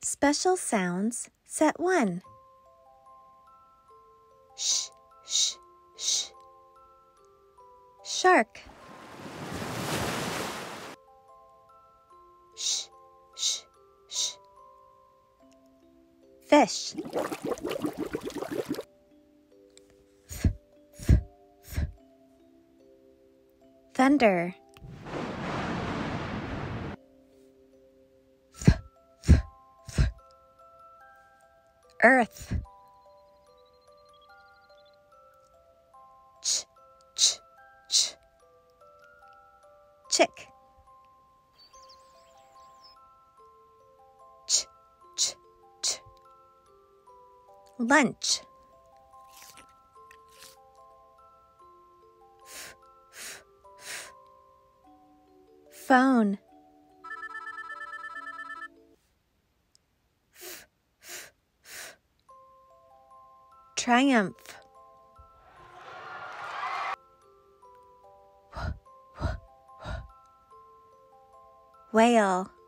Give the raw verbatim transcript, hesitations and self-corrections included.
Special sounds, set one. Sh, sh, sh. Shark. Sh, sh, sh. Fish. F, f, f. Thunder. F, f, f. Earth. Ch, ch, ch. Chick. Ch, ch, ch. Lunch. F, f, f. Phone. F, f, f. Triumph. Whale.